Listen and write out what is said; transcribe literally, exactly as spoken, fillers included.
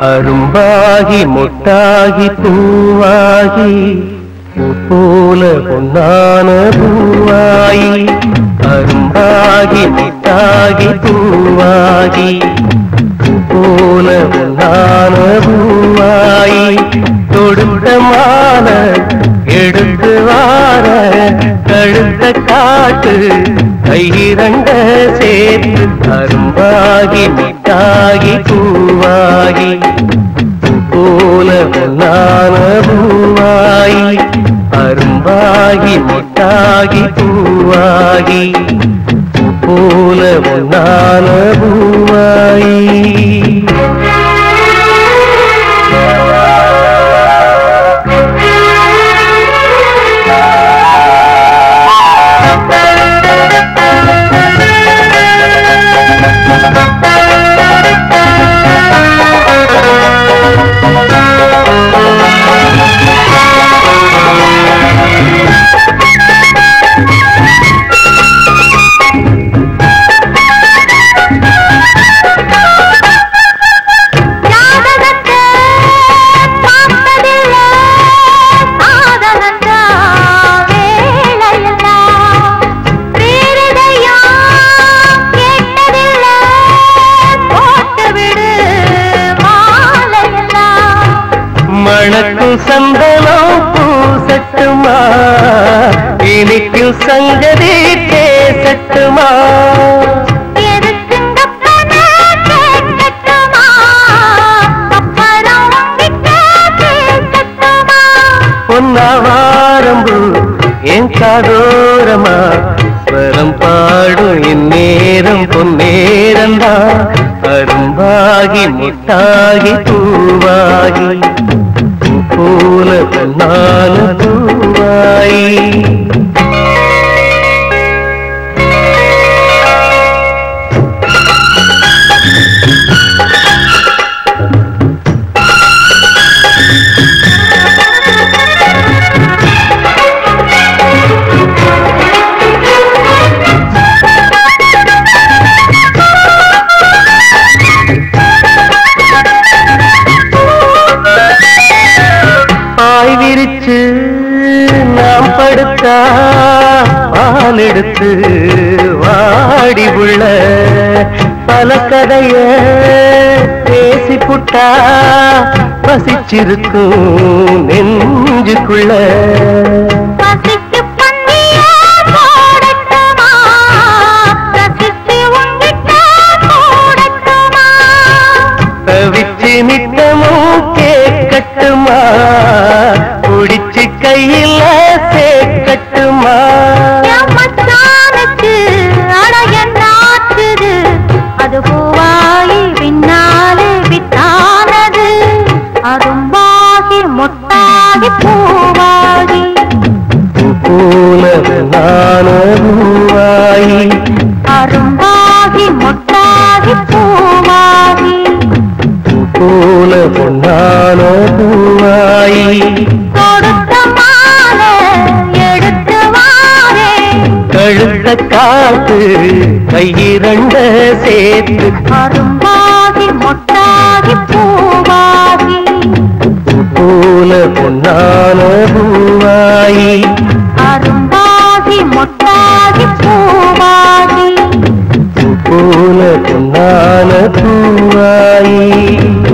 அரும்பாகி முட்டாகி பூவாகி போல பொன்னான பூவாயி அரும்பாகி முட்டாகி பூவாகி போல பொன்னான பூவாயி தொடுத்த மால எடுத்து வார கழுத்த காட்டு கையிரண்ட சேர்த்து அரும்பாகி முட்டாகி பூவாகி போல பொன்னான பூவாயி அரும்பாகி முட்டாகி பூவாகி போல பொன்னான பூவாயி மணக்கும் சந்தனம் பூசட்டுமா இனிக்கும் சங்கதி பேசட்டுமா பொன்னாவாரம்பு என் காதோரமா ஸ்வரம் பாடும் இந்நேரம் பொன்னேரந்தா அரும்பாகி முட்டாகி பூவாகி போல பொன்னான பூவாயி பாய் விரிச்சு நாம் படுத்தா பால் எடுத்து வாடி உள்ள பல கதைய பேசி புட்டா பசிச்சிருக்கும் நெஞ்சுக்குள்ள தவிச்சு நித்தமும் கேட்கட்டுமா குடிச்சு கையில சேர்க்கட்டுமா அது பூவாயி பின்னாலே விட்டானது அரும்பாகி முட்டாகி பூவாகி போல நான பூவாயி அரும்பாகி முட்டாகி பூவாகி போல பொன்னான பூவாயி கொடுத்த மாலை எடுத்து வாரே கழுத்த காத்து கையிரண்ட சேர்த்து அரும்பாகி முட்டாகி பூவாகி போல பொன்னான பூவாயி அரும்பாகி முட்டாகி பூவாகி போல பொன்னான பூவாயி